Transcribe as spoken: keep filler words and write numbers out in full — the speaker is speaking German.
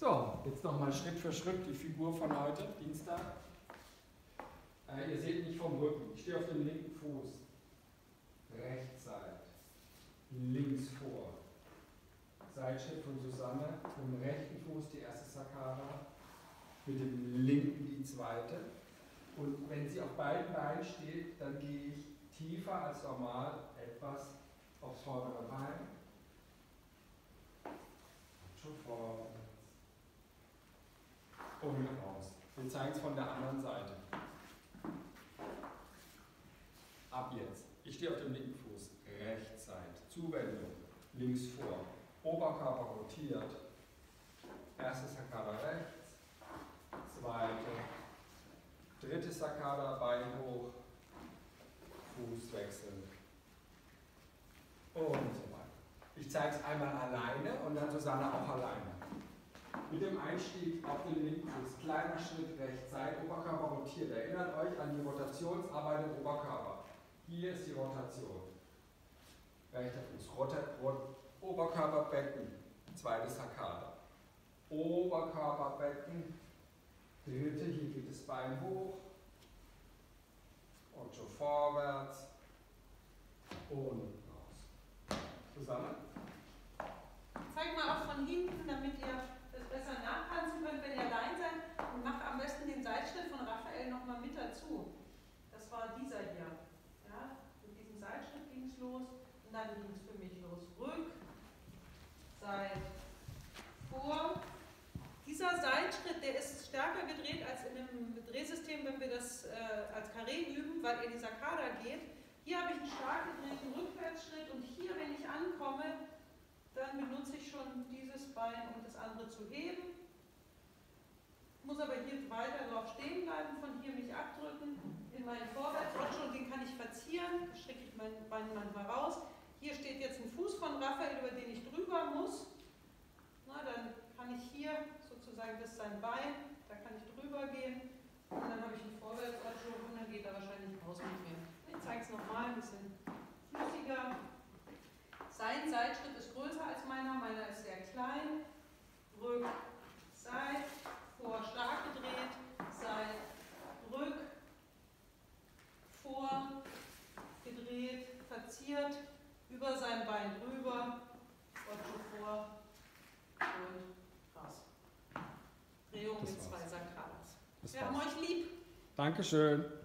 So, jetzt nochmal Schritt für Schritt die Figur von heute, Dienstag. Äh, ihr seht mich vom Rücken. Ich stehe auf dem linken Fuß. Rechtsseit. Links vor. Seitschritt von Susanne. Mit dem rechten Fuß die erste Sakkara. Mit dem linken die zweite. Und wenn sie auf beiden Beinen steht, dann gehe ich tiefer als normal etwas aufs vordere Bein. Schon vorwärts. Und raus. Wir zeigen es von der anderen Seite. Ab jetzt. Ich stehe auf dem linken Fuß. Rechtsseite. Zuwendung. Links vor. Oberkörper rotiert. Erste Sakkara rechts. Zweite. Dritte Sakkara, Bein hoch. Fuß wechseln. Und so weiter. Ich zeige es einmal alleine und dann Susanne auch alleine. Mit dem Einstieg auf den linken Fuß, kleiner Schritt rechts, Seite, Oberkörper rotiert. Erinnert euch an die Rotationsarbeit im Oberkörper. Hier ist die Rotation. Rechter Fuß, Rota, Rot, Oberkörperbecken, zweite Sakkara. Oberkörperbecken, dritte, hier geht das Bein hoch. Und schon vorwärts und raus. Susanne? Zeig mal auch von hinten, damit ihr das besser nachtanzen könnt, wenn ihr allein seid. Und macht am besten den Seitschritt von Raphael nochmal mit dazu. Das war dieser hier. Ja, mit diesem Seitschritt ging es los und dann ging es für mich los. Rück, Seit, vor. Dieser Seitschritt, der ist stärker gedreht als in einem Drehsystem, wenn wir das äh, als Karree üben, weil er in die Sakkara geht. Hier habe ich einen stark gedrehten Rückwärtsschritt und hier, wenn ich ankomme, dann benutze ich schon dieses Bein, um das andere zu heben. Muss aber hier weiter drauf stehen bleiben, von hier mich abdrücken, in meinen Vorwärtsrutsch und den kann ich verzieren, strecke ich mein Bein manchmal raus. Hier steht jetzt ein Fuß von Raphael, über den ich drüber muss. Na, dann kann ich hier sozusagen, das ist sein Bein, da kann ich drüber gehen und dann habe ich einen Vorwärtsrutsch und dann geht er wahrscheinlich raus mit mir. Ich zeige es nochmal, ein bisschen flüssiger. Sein Seitschritt ist größer als meiner, meiner ist sehr klein. Rück, Seit, vor, stark gedreht, Seit, Rück, vor, gedreht, verziert, über sein Bein drüber, Otto vor und raus. Drehung mit zwei Sakkaras. Wir haben euch lieb. Dankeschön.